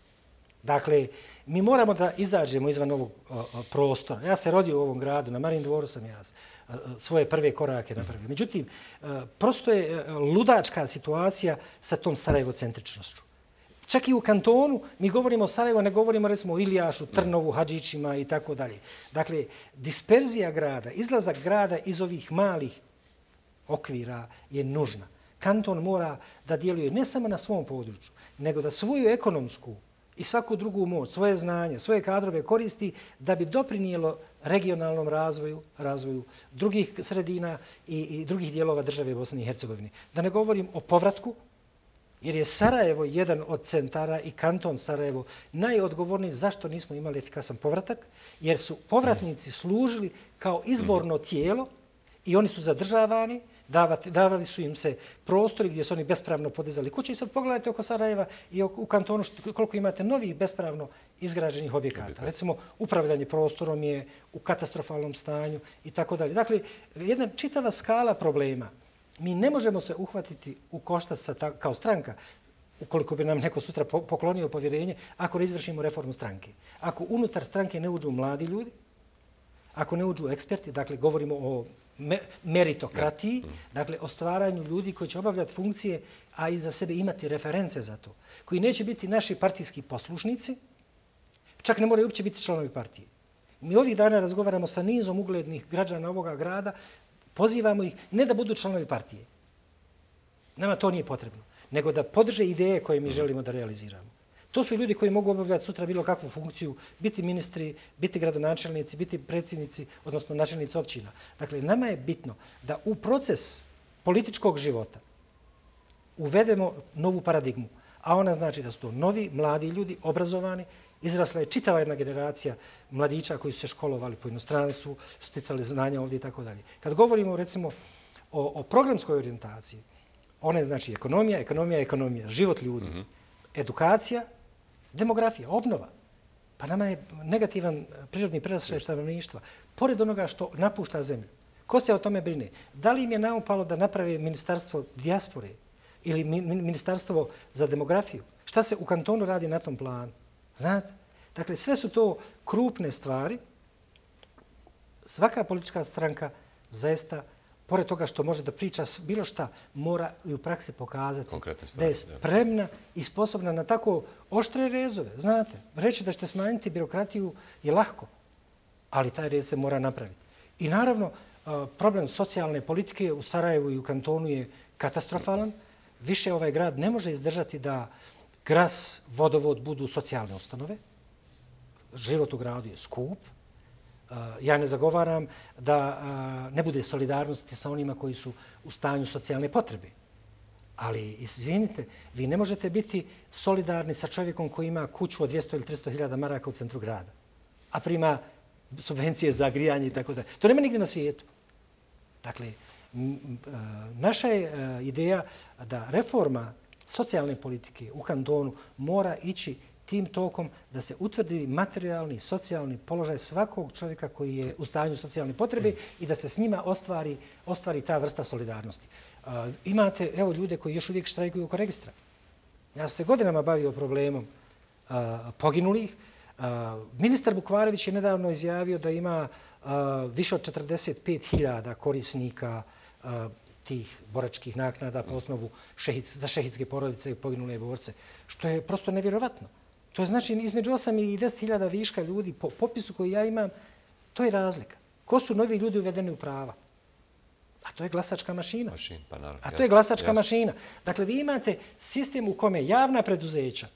Dakle, mi moramo da izađemo izvan ovog o, o, prostora. Ja se rodio u ovom gradu, na Marin dvoru sam ja o, svoje prve korake napravio. Međutim, o, prosto je ludačka situacija sa tom Sarajevo-centričnošću. Čak i u kantonu mi govorimo o Sarajevo, ne govorimo recimo o Ilijašu, Trnovu, Hadžićima i tako dalje. Dakle, disperzija grada, izlazak grada iz ovih malih okvira je nužna. Kanton mora da djeluje ne samo na svom području, nego da svoju ekonomsku i svaku drugu moć, svoje znanje, svoje kadrove koristi da bi doprinijelo regionalnom razvoju, razvoju drugih sredina i, i drugih dijelova države Bosne i Hercegovine. Da ne govorim o povratku, jer je Sarajevo jedan od centara i kanton Sarajevo najodgovorniji zašto nismo imali efikasan povratak, jer su povratnici služili kao izborno tijelo i oni su zadržavani. Davati, davali su im se prostori gdje su oni bespravno podizali kuće. I sad pogledajte oko Sarajeva i u kantonu koliko imate novih bespravno izgrađenih objekata. Recimo, upravljanje prostorom je u katastrofalnom stanju i tako dalje. Dakle, jedna čitava skala problema. Mi ne možemo se uhvatiti u koštac sa ta, kao stranka, ukoliko bi nam neko sutra poklonio povjerenje, ako ne izvršimo reformu stranke. Ako unutar stranke ne uđu mladi ljudi, ako ne uđu eksperti, dakle, govorimo o meritokratiji, dakle o stvaranju ljudi koji će obavljati funkcije, a i za sebe imati reference za to, koji neće biti naši partijski poslušnici, čak ne moraju uopće biti članovi partije. Mi ovih dana razgovaramo sa nizom uglednih građana ovoga grada, pozivamo ih ne da budu članovi partije. Nama to nije potrebno, nego da podrže ideje koje mi želimo da realiziramo. To su ljudi koji mogu obavljati sutra bilo kakvu funkciju, biti ministri, biti gradonačelnici, biti predsjednici, odnosno načelnici općina. Dakle, nama je bitno da u proces političkog života uvedemo novu paradigmu, a ona znači da su to novi, mladi ljudi, obrazovani, izrasla je čitava jedna generacija mladića koji su se školovali po inostranstvu, sticali znanja ovdje i tako dalje. Kad govorimo, recimo, o, o programskoj orijentaciji, ona je znači ekonomija, ekonomija, ekonomija, život ljudi, mm-hmm. edukacija, demografija, obnova. Pa nama je negativan prirodni priraštaj stanovništva. Pored onoga što napušta zemlju. Ko se o tome brine? Da li im je naupalo da naprave ministarstvo dijaspore ili ministarstvo za demografiju? Šta se u kantonu radi na tom planu? Znate? Dakle, sve su to krupne stvari. Svaka politička stranka zaista, pored toga što može da priča bilo šta, mora i u praksi pokazati da je spremna i sposobna na tako oštre rezove. Znate, reći da ćete smanjiti birokratiju je lahko, ali taj rez se mora napraviti. I naravno, problem socijalne politike u Sarajevu i u kantonu je katastrofalan. Više ovaj grad ne može izdržati da gras, vodovod budu socijalne ustanove. Život u gradu je skup. Ja ne zagovaram da ne bude solidarnosti sa onima koji su u stanju socijalne potrebe. Ali, izvinite, vi ne možete biti solidarni sa čovjekom koji ima kuću od dvjesto ili tristo hiljada maraka u centru grada, a prima subvencije za grijanje i tako dalje. To nema nigdje na svijetu. Dakle, naša je ideja da reforma socijalne politike u kantonu mora ići tim tokom da se utvrdi materijalni, socijalni položaj svakog čovjeka koji je u stanju socijalne potrebe i da se s njima ostvari, ostvari ta vrsta solidarnosti. Uh, imate evo, ljude koji još uvijek štrajkuju oko registra. Ja sam se godinama bavio problemom uh, poginulih. Uh, ministar Bukvarević je nedavno izjavio da ima uh, više od četrdeset pet hiljada korisnika uh, tih boračkih naknada po osnovu šehic, za šehidske porodice i poginule borce, što je prosto nevjerovatno. To je znači između osam i deset hiljada viška ljudi po popisu koji ja imam, to je razlika. Ko su novi ljudi uvedeni u prava? A to je glasačka mašina. Mašin, pa naravno, A to je glasačka jasno. mašina. Dakle, vi imate sistem u kome javna preduzeća,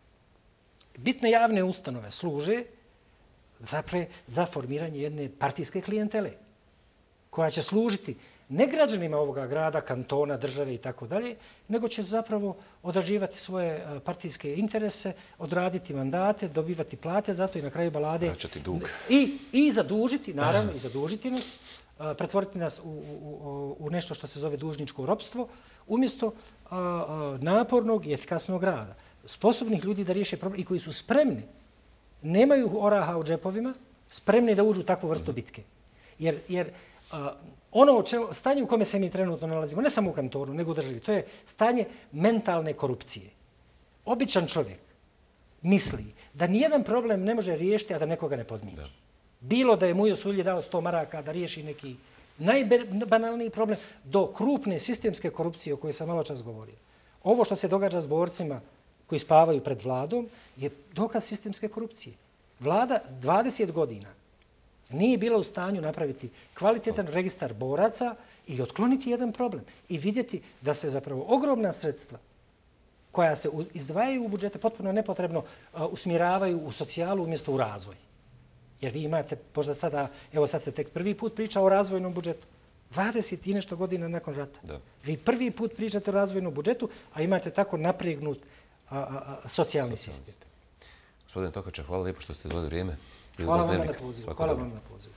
bitne javne ustanove služe zapre za formiranje jedne partijske klijentele koja će služiti ne građanima ovoga grada, kantona, države i tako dalje, nego će zapravo odrađivati svoje partijske interese, odraditi mandate, dobivati plate, zato i na kraju balade vraćati dug. I, i zadužiti, naravno, i zadužiti nas, pretvoriti nas u, u, u nešto što se zove dužničko ropstvo, umjesto a, a, napornog i efikasnog rada. Sposobnih ljudi da riješe problem i koji su spremni, nemaju oraha u džepovima, spremni da uđu u takvu vrstu bitke. Jer, jer a, ono čeo, stanje u kome se mi trenutno nalazimo, ne samo u kantonu, nego u državi, to je stanje mentalne korupcije. Običan čovjek misli da nijedan problem ne može riješiti, a da nekoga ne podmići. Da. Bilo da je Mujo Sulje dao sto maraka da riješi neki najbanalniji problem, do krupne sistemske korupcije o kojoj sam malo čas govorio. Ovo što se događa s borcima koji spavaju pred vladom je dokaz sistemske korupcije. Vlada dvadeset godina nije bila u stanju napraviti kvalitetan registar boraca i otkloniti jedan problem i vidjeti da se zapravo ogromna sredstva koja se izdvajaju u budžete potpuno nepotrebno usmjeravaju u socijalu umjesto u razvoj. Jer vi imate, možda sada, evo sad se tek prvi put priča o razvojnom budžetu. dvadeset i nešto godina nakon rata. Da. Vi prvi put pričate o razvojnom budžetu, a imate tako napregnut a, a, a, socijalni sistem. Gospodine Tokača, hvala lijepo što ste doveli vrijeme. Hvala vam na pozivu. Hvala vam na pozivu.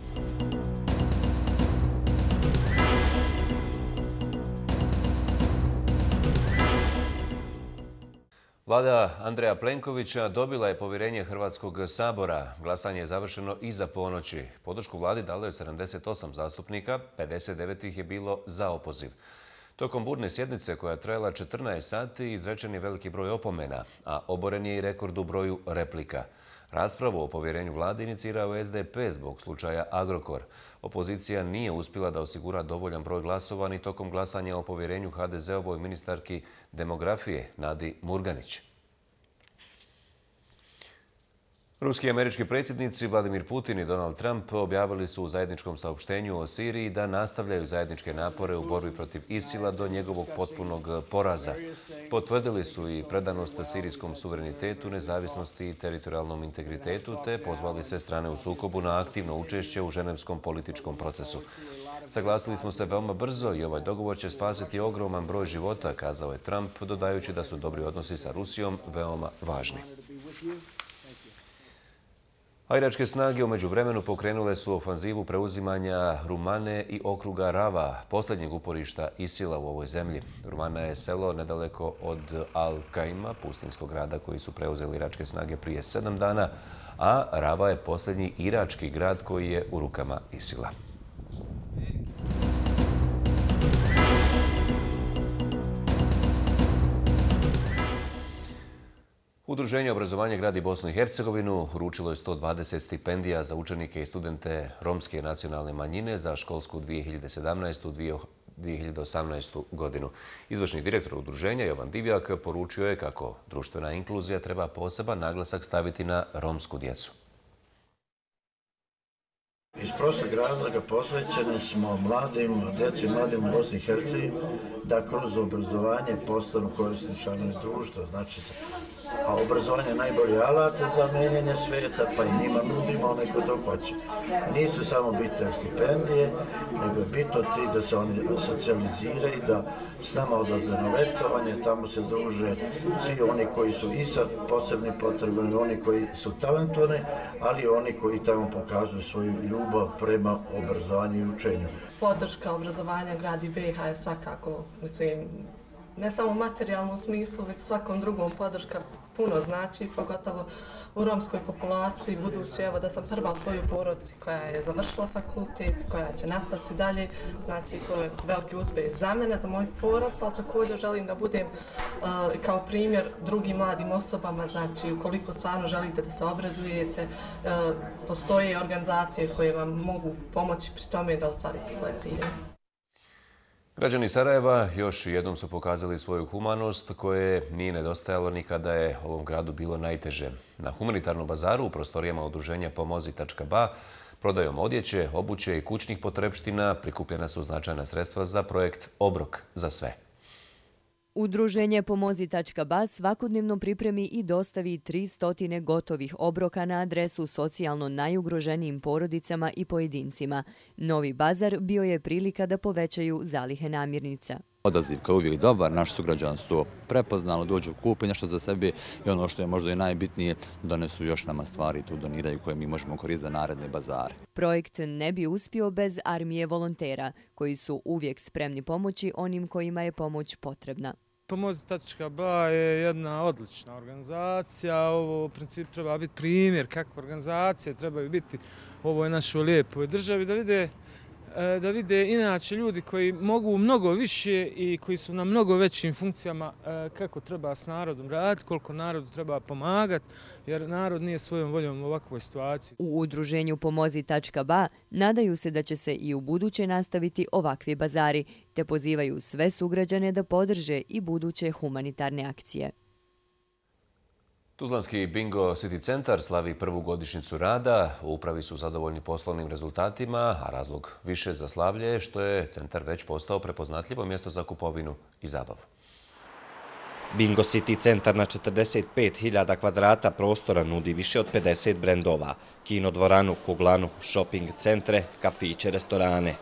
Vlada Andreja Plenkovića dobila je povjerenje Hrvatskog sabora. Glasanje je završeno iza ponoći. Podršku vladi dalo je sedamdeset osam zastupnika, pedeset devet ih je bilo za opoziv. Tokom burne sjednice koja je trajala četrnaest sati izrečen je veliki broj opomena, a oboren je i rekord u broju replika. Raspravu o povjerenju vlade inicirao je S D P zbog slučaja Agrokor. Opozicija nije uspjela da osigura dovoljan broj glasova ni tokom glasanja o povjerenju H D Z-ovoj ministarki demografije Nadi Murganić. Ruski i američki predsjednici Vladimir Putin i Donald Trump objavili su u zajedničkom saopštenju o Siriji da nastavljaju zajedničke napore u borbi protiv ISIL-a do njegovog potpunog poraza. Potvrdili su i predanost sirijskom suverenitetu, nezavisnosti i teritorijalnom integritetu, te pozvali sve strane u sukobu na aktivno učešće u ženevskom političkom procesu. Saglasili smo se veoma brzo i ovaj dogovor će spasiti ogroman broj života, kazao je Trump, dodajući da su dobri odnosi sa Rusijom veoma važni. A iračke snage u međuvremenu pokrenule su ofanzivu preuzimanja Rumane i okruga Rava, posljednjeg uporišta ISIL-a u ovoj zemlji. Rumana je selo nedaleko od Al-Kaima, pustinskog grada koji su preuzeli iračke snage prije sedam dana, a Rava je posljednji irački grad koji je u rukama ISIL-a. Udruženje obrazovanja gradi Bosnu i Hercegovinu uručilo je sto dvadeset stipendija za učenike i studente romske nacionalne manjine za školsku dvije hiljade sedamnaestu dvije hiljade osamnaestu godinu. Izvršni direktor udruženja Jovan Divjak poručio je kako društvena inkluzija treba poseban naglasak staviti na romsku djecu. Iz prostog razloga posvećeni smo mladim, djeci mladim u Bosni i Hercegovini da kroz obrazovanje postanu korisni članovi društva. Znači, a obrazovanje je najbolji alat za menjanje svijeta, pa i njima nudimo onaj ko to hoće. Nisu samo bitne stipendije, nego je bitno ti da se oni socijaliziraju, da s nama odlaze na letovanje, tamo se druže svi oni koji su i sa posebnim potrebama, oni koji su talentovani, ali i oni koji tamo pokazuju svoju ljubav prema obrazovanju i učenju. Podrška obrazovanja gradi B iH je svakako, mislim, ne samo u materijalnom smislu, već svakom drugom podrška puno znači, pogotovo u romskoj populaciji, budući evo da sam prva u svojoj porodici koja je završila fakultet, koja će nastaviti dalje, znači to je veliki uspjeh za mene, za moju porodicu, ali također želim da budem uh, kao primjer drugim mladim osobama, znači ukoliko stvarno želite da se obrazujete, uh, postoje organizacije koje vam mogu pomoći pri tome da ostvarite svoje cilje. Građani Sarajeva još jednom su pokazali svoju humanost koje nije nedostajalo ni kada je ovom gradu bilo najteže. Na humanitarnom bazaru u prostorijama udruženja Pomozi tačka ba prodajom odjeće, obuće i kućnih potrepština prikupljena su značajna sredstva za projekt Obrok za sve. Udruženje Pomozi tačka ba svakodnevno pripremi i dostavi tri stotine gotovih obroka na adresu socijalno najugroženijim porodicama i pojedincima. Novi bazar bio je prilika da povećaju zalihe namirnica. Odaziv kao uvijek dobar, naši sugrađani su to prepoznali, dođu kupi nešto za sebe i ono što je možda i najbitnije, donesu još nama stvari tu doniraju koje mi možemo koristiti za naredne bazare. Projekt ne bi uspio bez armije volontera, koji su uvijek spremni pomoći onim kojima je pomoć potrebna. Pomozi tačka ba je jedna odlična organizacija, ovo u principu treba biti primjer kakve organizacije trebaju biti u ovoj našoj lijepoj državi, da vide da vide inače ljudi koji mogu mnogo više i koji su na mnogo većim funkcijama kako treba s narodom raditi, koliko narodu treba pomagati, jer narod nije svojom voljom u ovakvoj situaciji. U udruženju Pomozi tačka ba nadaju se da će se i u buduće nastaviti ovakvi bazari, te pozivaju sve sugrađane da podrže i buduće humanitarne akcije. Tuzlanski Bingo City centar slavi prvu godišnjicu rada. U upravi su zadovoljni poslovnim rezultatima, a razlog više za slavlje je što je centar već postao prepoznatljivo mjesto za kupovinu i zabavu. Bingo City centar na četrdeset pet hiljada kvadrata prostora nudi više od pedeset brendova, kino dvoranu, kuglanu, shopping centre, kafiće, restorane.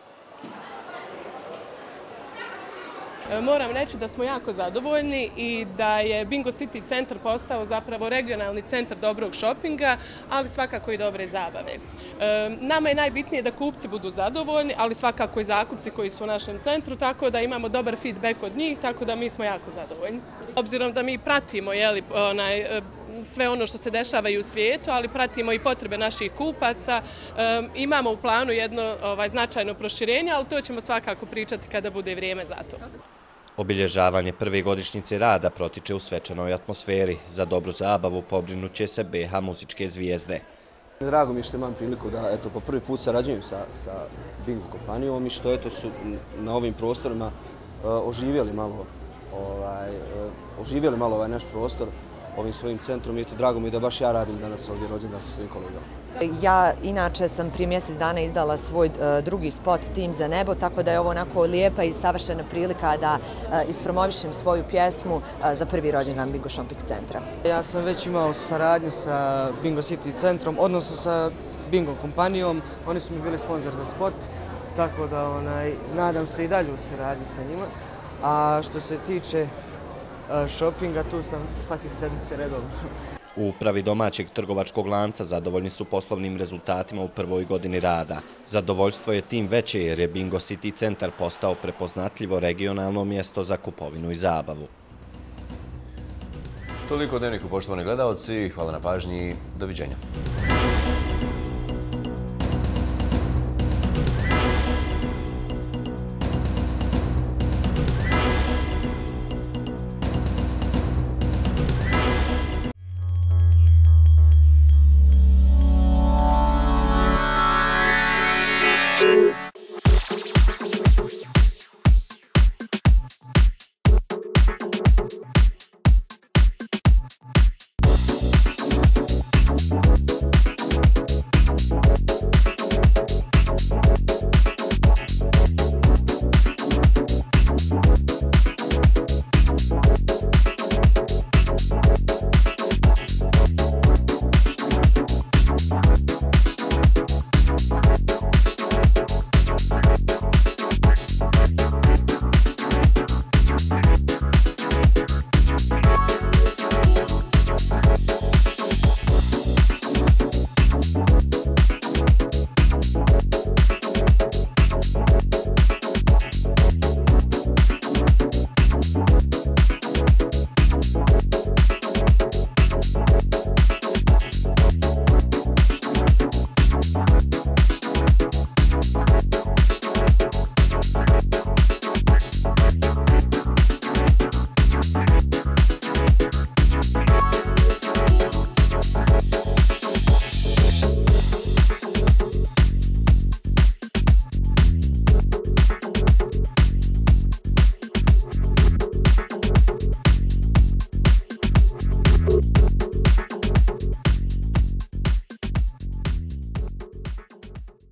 Moram reći da smo jako zadovoljni i da je Bingo City centar postao zapravo regionalni centar dobrog šopinga, ali svakako i dobre zabave. Nama je najbitnije da kupci budu zadovoljni, ali svakako i zakupci koji su u našem centru, tako da imamo dobar feedback od njih, tako da mi smo jako zadovoljni. Obzirom da mi pratimo jeli, onaj, sve ono što se dešava i u svijetu, ali pratimo i potrebe naših kupaca. Um, imamo u planu jedno ovaj, značajno proširenje, ali to ćemo svakako pričati kada bude vrijeme za to. Obilježavanje prve godišnjice rada protiče u svečanoj atmosferi. Za dobru zabavu pobrinuće se be ha muzičke zvijezde. Drago mi je što imam priliku da eto, po prvi put sarađujem sa, sa Bingo kompanijom i što eto, su na ovim prostorima uh, oživjeli malo, ovaj, uh, oživjeli malo ovaj naš prostor ovim svojim centrom i eto, drago mi je da baš ja radim danas ovdje rođendan sa svojim kolegama. Ja inače sam prije mjesec dana izdala svoj uh, drugi spot Tim za nebo, tako da je ovo onako lijepa i savršena prilika da uh, ispromovišem svoju pjesmu uh, za prvi rođendan Bingo Shopping centra. Ja sam već imao saradnju sa Bingo City centrom, odnosno sa Bingo kompanijom. Oni su mi bili sponzor za spot, tako da onaj, nadam se i dalje u saradnji sa njima. A što se tiče uh, shoppinga, tu sam svake sedmice redovno. U upravi domaćeg trgovačkog lanca zadovoljni su poslovnim rezultatima u prvoj godini rada. Zadovoljstvo je tim veće jer je Bingo City centar postao prepoznatljivo regionalno mjesto za kupovinu i zabavu. Toliko u Dnevniku, poštovani gledaoci. Hvala na pažnji i doviđenja.